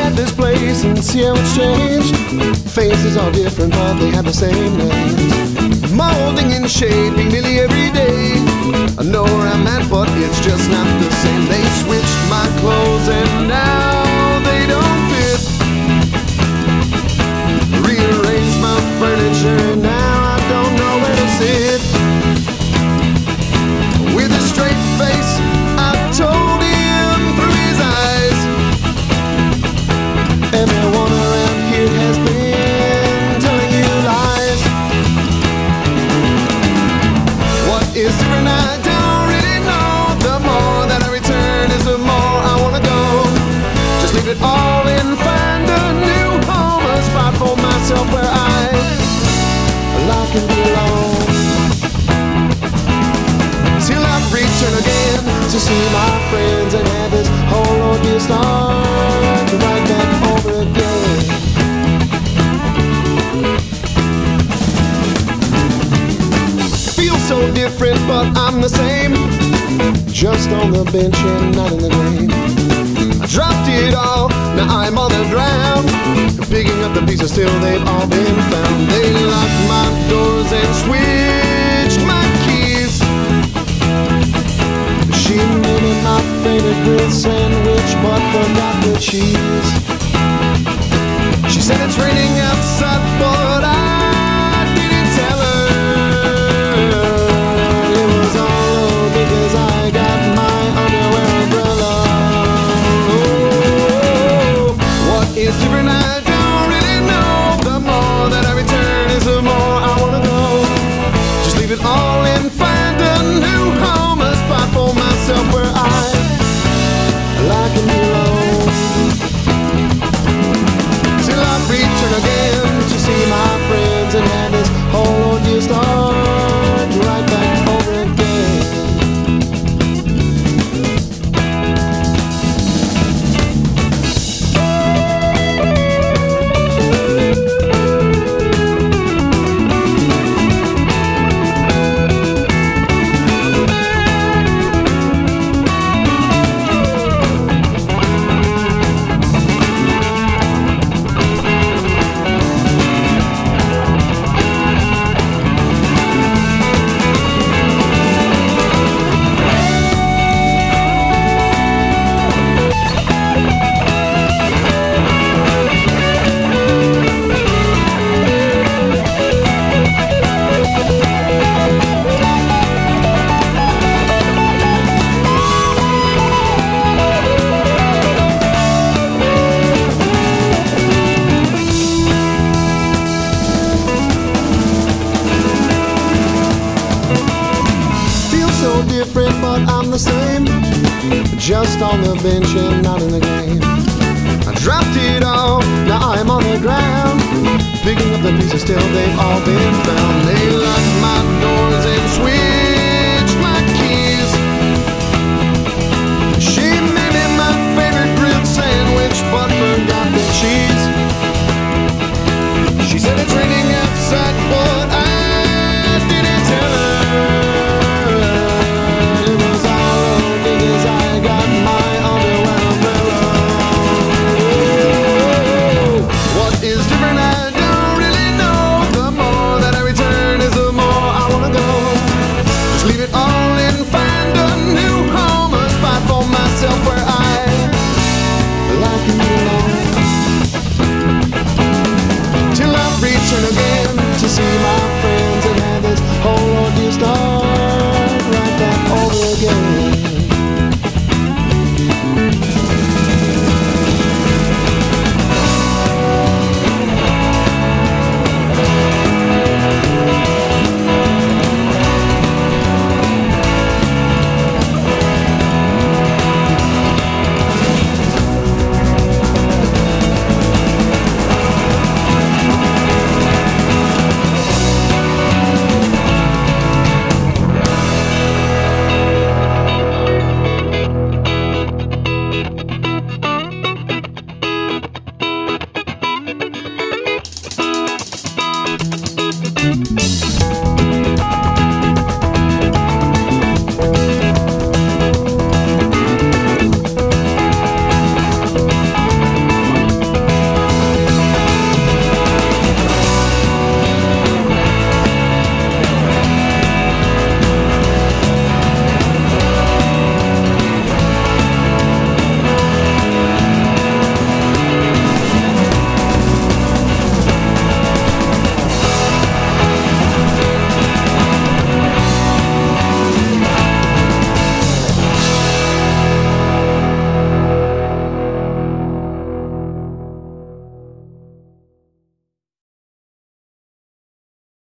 inside this place and see how it's changed. Faces are different, but they have the same names. Molding and shaping nearly every day. I know where I'm at, but it's just not the same. They switched my clothes and now they don't fit. Rearranged my furniture and now I don't know where to sit. With a straight face, I told him through his eyes, everyone around here has been telling you lies. What is different, I don't really know. The more that I return is the more I wanna go. Just leave it all and find a new home, a spot for myself where I can belong. Till I return again to see my friends and have this whole ordeal start right back over again. Feel so different, but I'm the same. Just on the bench and not in the game. I dropped it all, now I'm on the ground. Picking up the pieces, still they've all been found. They locked my doors and switched my keys. She made me my favorite grilled sandwich, but forgot the cheese. She said it's raining outside, but I didn't tell her. It was all because I got my underwear umbrella. Oh, what is different, I don't really know. The more that I return is the more I wanna go. Just leave it all and find a new home, a spot for myself where I can belong. Till I return again to see my friends and have this whole ordeal start right back over again. Different, but I'm the same. Just on the bench and not in the game. I dropped it all, now I'm on the ground. Picking up the pieces, still they've all been found.